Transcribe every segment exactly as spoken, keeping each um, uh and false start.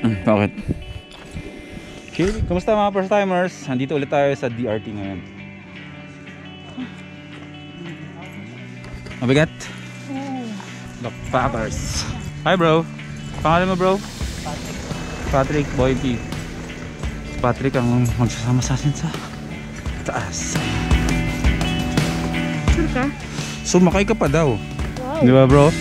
Bakit? Okay, kumusta mga first timers? Nandito ulit tayo sa D R T ngayon. Mabigat? The Packers. Hi bro. Pangalan mo bro? Patrick. Patrick Boy P. Patrick ang magsasama sa atin sa taas. Sure ka? Sumakay ka pa daw. Wow. Di ba bro?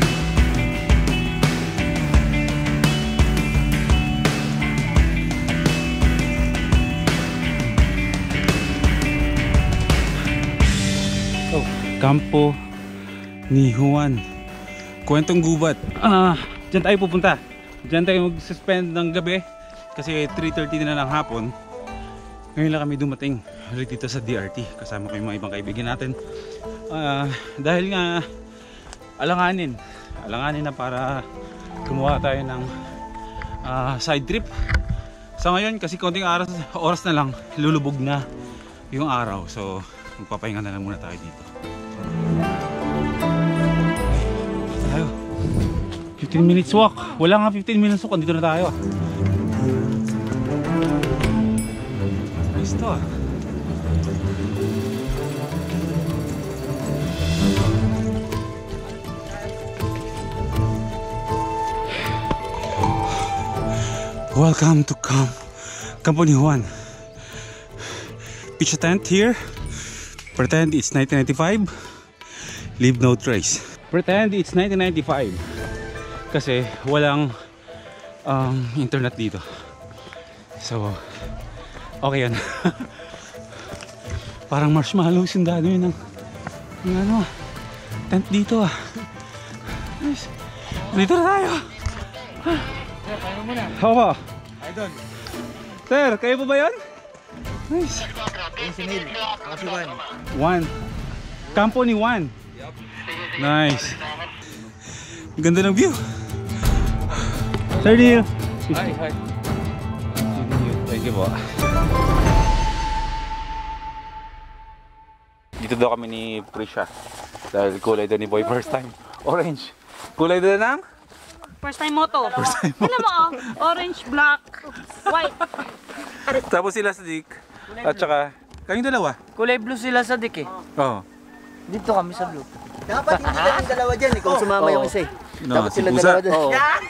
Kampo ni Juan. Kwentong gubat. Ah, diyan tayo pupunta. Diyan tayo mag-suspend ng gabi kasi three thirty na ng hapon. Ngayon lang kami dumating ulit dito sa D R T kasama ko yung mga ibang kaibigan natin. Ah, dahil nga alanganin. Alanganin na para gumawa tayo ng ah, side trip. Sa ngayon kasi konting oras, oras na lang lulubog na yung araw. So magpapahinga na lang muna tayo dito. Tayo fifteen minutes walk. Wala nga fifteen minutes walk. Dito na tayo. Ayos to ah. Welcome to Camp Campo ni Juan. Pitch a tent here. Pretend it's nineteen ninety-five. Leave no trace. Pretend it's nineteen ninety-five. Kasi walang um, internet dito. So, okay yan. Parang marshmallows yung dano yun ng, ng ano, tent dito ah. Nice. Dito na tayo. Sir, kaya mo muna. Ako po. Ay doon. Sir, kayo po ba yun? Nice. Yung si Neil. Ako si Juan. Juan. Campo ni Juan. Nice. Ganda ng view. Sir Neil. Hi, hi. Thank you po. Dito daw kami ni Prisha. Dahil kulay daw ni Boy first time. Orange. Kulay daw ng? First time moto. First time moto. Alam mo oh, orange, black, white. Tapos sila sa Dick. At saka, kayong dalawa? Kulay blue sila sa dik eh. Oo. Dito kami sa blue. Dapat hindi kayong dalawa dyan eh, kung sumama yung isa eh. No, Dapat si sila Pusa. dalawa dyan. Oo.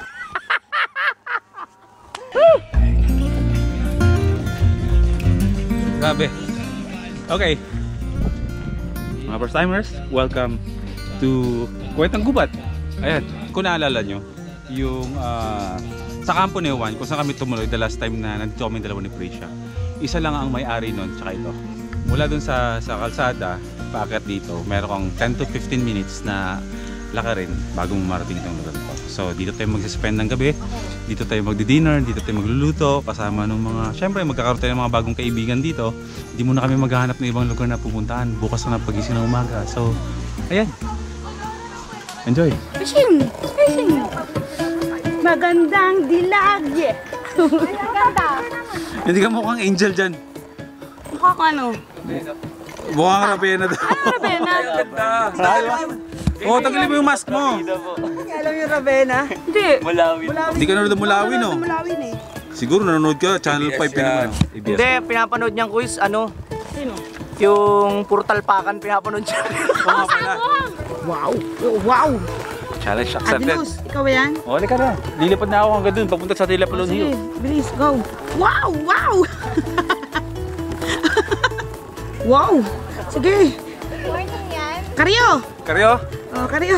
Grabe. Okay. Mga first timers, welcome to Kwentang Gubat. Ayan, kung naalala nyo, yung uh, sa Campo ni Juan, kung saan kami tumuloy the last time na nandito kami dalawa ni Prisha. Isa lang ang may-ari nun, tsaka ito. Mula dun sa, sa kalsada, paakyat dito, meron kong ten to fifteen minutes na lakarin bago marating itong lugar ko. So dito tayo mag-spend ng gabi, dito tayo magdi-dinner, dito tayo magluluto, kasama ng mga, syempre magkakaroon tayo ng mga bagong kaibigan dito. Hindi muna kami maghahanap ng ibang lugar na pupuntahan, bukas na pagising ng umaga. So, ayan. Enjoy! Fishing! Fishing! Magandang dilag! Maganda! Hindi ka mukhang angel dyan. Mukha ko ano? Mukhang Ravena daw. Ano Ravena? Oo, oh, tanggalin mo yung mask mo. Alam yung Ravena? Hindi. Mulawin. Hindi ka nanonood ng Mulawin, no? Mulawin eh. Siguro nanonood ka, Channel five ka naman. Hindi, pinapanood niyang quiz, ano? Sino? Yung puro talpakan pinapanood siya. Oo nga pala. Wow! Wow! Challenge accepted. Adinus, ikaw ba yan? O, halika na. Lilipad na ako hanggang dun, papunta sa Tilapalon Sige, Hill. bilis, go! Wow! Wow! Wow! Sige! Morning yan. Karyo! Karyo, Oh, karyo!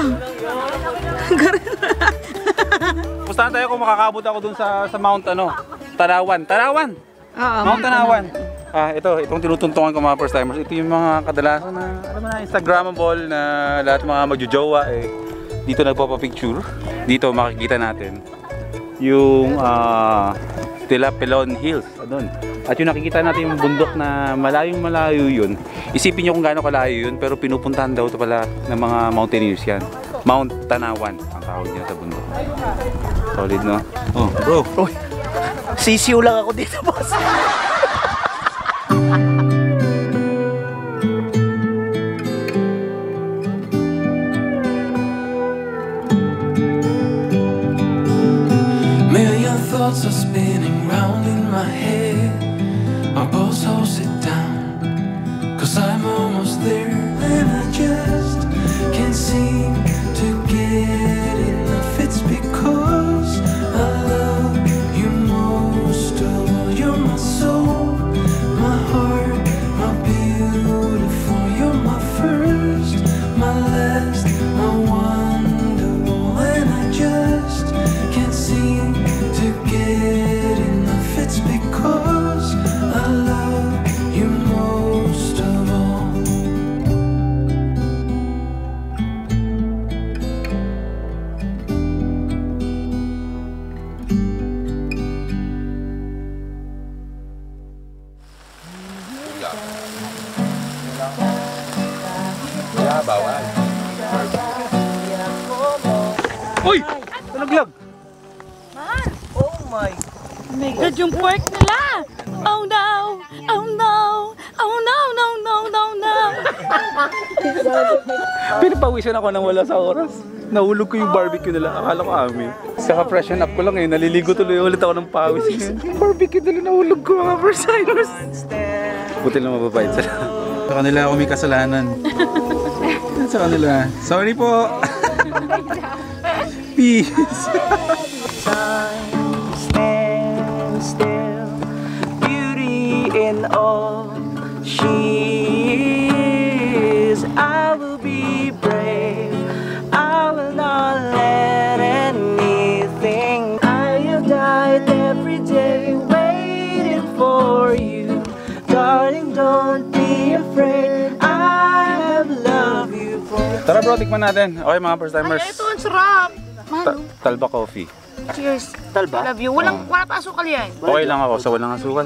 pustahan tayo kung makakabot ako dun sa, sa Mount ano, Tanawan. Tanawan! Oo. Mount Tanawan. Ah, ito, itong tinutuntungan ko mga first timers. Ito yung mga kadalasan na, alam mo na, Instagrammable na lahat ng mga magjojowa eh. Dito nagpapapicture. Dito makikita natin yung uh, Tilapalon Hills. Doon. At yung nakikita natin yung bundok na malayong malayo yun. Isipin nyo kung gaano kalayo yun, pero pinupuntahan daw ito pala ng mga mountaineers yan. Mount Tanawan ang tawag niya sa bundok. Solid, no? Oh, bro. Uy, sisiw lang ako dito, boss. Million thoughts thoughts are spinning round in my head. My pulse holds it down, cause I'm almost there, and I just can't seem to get enough. It's because I love you most of all. You're my soul, my heart, my beautiful. You're my first, my last, my wonderful, and I just can't seem to get enough. It's because I love you most of all. Uy! Nalaglag! Oh my. My God, yung pork nila! Oh no! Oh no! Oh no, no, no, no, no! Pinapawisan ako nang wala sa oras. Nahulog ko yung barbecue nila. Akala ko amin. Saka freshen up ko lang eh. Naliligo tuloy ulit ako ng pawis. Yung barbecue nila nahulog ko mga first-timers. Buti lang mababait sila. Sa kanila ako may kasalanan. Sa kanila. Sorry po. Peace. Time stand still, beauty in all she is. I will be brave, I will not let anything. I have died every day waiting for you. Darling, don't be afraid, I have loved you for. Tara bro, tikman natin. Okay mga first-timers. Ay, ito ang sarap! Ta- Talba coffee. Cheers! Talba? Love you. Walang, wala pa asukal yan. Okay lang ako sa walang asukal.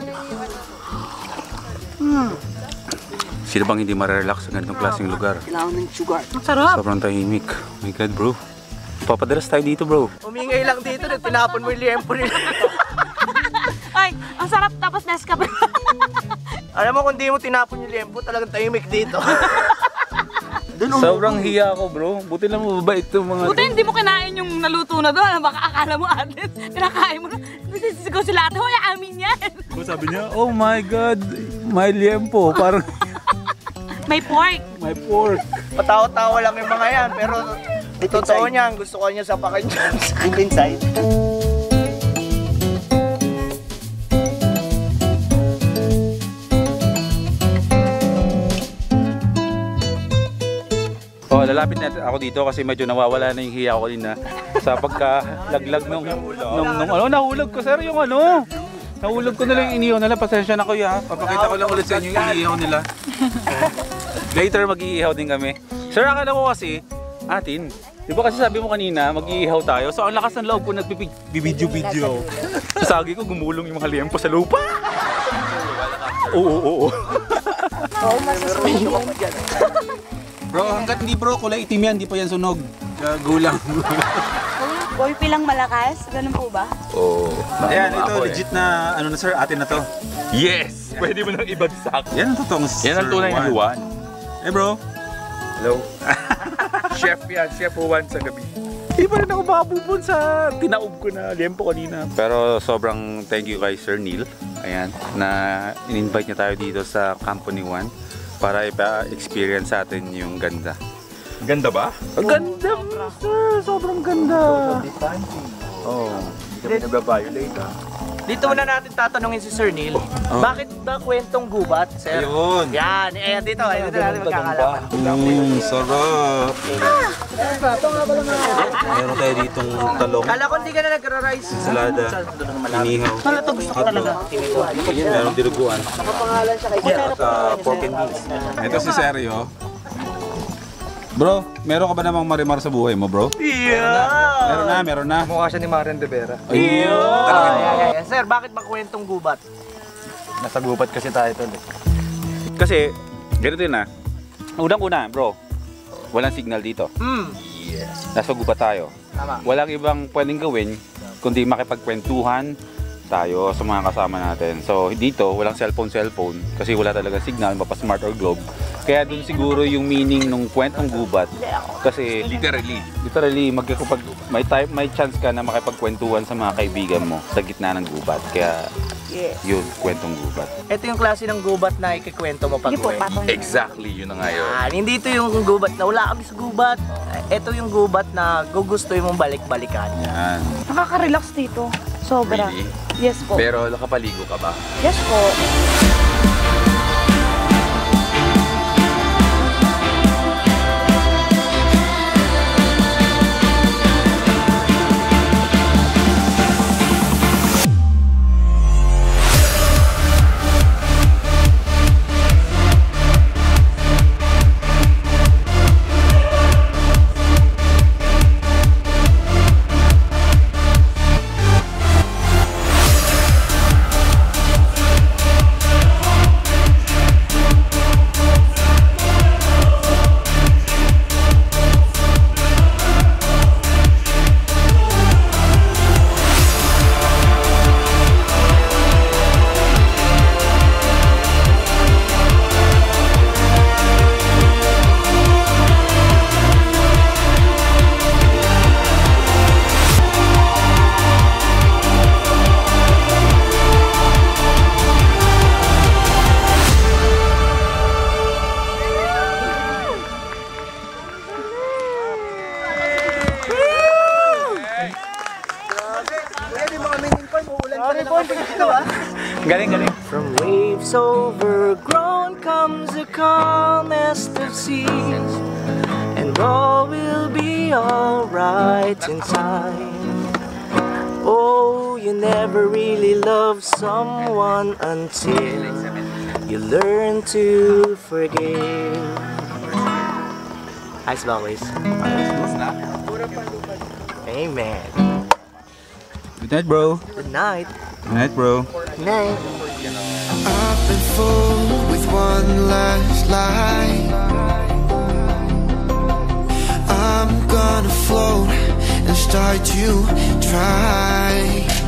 Hmm. Sino bang hindi marerelax sa ganitong klaseng lugar? Kailangan ng sugar. Ang sarap! Sobrang tahimik. Oh my God bro. Papadalas tayo dito bro. Umingay lang dito, tinapon mo yung liempo nila. Ay, ang sarap tapos Nescafe. Alam mo kung di mo tinapon yung liempo, talagang tahimik dito. Sobrang hiya ako bro. Buti lang mababait itong mga... Buti hindi mo kinain yung naluto na doon. Baka akala mo atin. Kinakain mo na. Sisigaw sila ate. Hoy, amin yan. Sabi niya, oh my God, may liempo. Parang May pork. may pork. Patawa-tawa lang yung mga yan, pero totoo niyan, gusto ko niya sapakan dyan. Deep inside. Oh, lalapit na ako dito kasi medyo nawawala na yung hiya ko din na sa pagkalaglag nung nung, nung ano nahulog ko sir yung ano. Nahulog ko na lang yung inihaw nila. Pasensya na kuya. Papakita ko lang ulit sa inyo yung inihaw nila. Later mag-iihaw din kami. Sir, akala ko kasi atin. Di ba kasi sabi mo kanina mag-iihaw tayo. So ang lakas ng loob ko nagbibidyo-video. Sagi ko gumulong yung mga liempo sa lupa. Oo, oo, oo. Oo, masasabi ko mo dyan. Bro, hanggat hindi bro, kulay itim yan, hindi pa yan sunog. Kaya gulang. Boy pilang malakas? Ganun po ba? Oo. Oh, Ayan, ito legit na ano na sir, atin na to. Yes! Pwede mo nang ibagsak. Yan ang totoong Yan ang tunay na Juan. Eh bro. Hello? Chef yan, Chef Juan sa gabi. Hindi pa rin ako makabubon sa tinaob ko na liempo kanina. Pero sobrang thank you kay Sir Neil. Ayan, na in-invite niya tayo dito sa Company One para ipa-experience sa atin yung ganda. Ganda ba? Ang ganda, sir! Sobrang ganda! Oo. Oh. Hindi nagbabiolate ha. Dito muna natin tatanungin si Sir Neil. Bakit ba kwentong gubat, sir? Ayun. Yan, eh dito, eh, dito natin magkakalaman. Mmm, sarap. Meron tayo ditong talong, Kala ko hindi ka na nagra-rice. salada, inihaw. Kala to gusto ko talaga. Meron dinuguan. At uh, pork and beans. Ito si Sergio. Bro, meron ka ba namang marimar sa buhay mo, bro? Yeah! Meron na, meron na. Mukha siya ni Maren de Vera. Ayun! Yeah, yeah, yeah. Sir, bakit ba kwentong gubat? Nasa gubat kasi tayo tol. Kasi, ganito yun na. Unang-una, bro, walang signal dito. Hmm, Nasa gubat tayo. tama. Walang ibang pwedeng gawin kundi makipagkwentuhan tayo sa mga kasama natin. So dito, walang cellphone cellphone kasi wala talaga signal, mapa-smart or globe. Kaya dun siguro yung meaning ng kwentong gubat. Kasi literally, literally magkakapag may time, may chance ka na makipagkwentuhan sa mga kaibigan mo sa gitna ng gubat. Kaya Yes. yun, kwentong gubat. Ito yung klase ng gubat na ikikwento mo pag Hindi po, uwi. patong. Exactly, yun na nga yun. Ah, hindi ito yung gubat na wala kami sa gubat. Ito yung gubat na gugustuhin mong balik-balikan. Yan. Nakaka-relax dito. Sobra. Really? Yes po. Pero nakapaligo ka ba? Yes po. Galing, galing. From waves overgrown comes the calmest of seas, and all will be alright in time. Oh, you never really love someone until you learn to forgive. Ice always. Amen. Good night, bro. Good night. Good night, bro. Good night. I've been fooled with one last lie. I'm gonna float and start to try.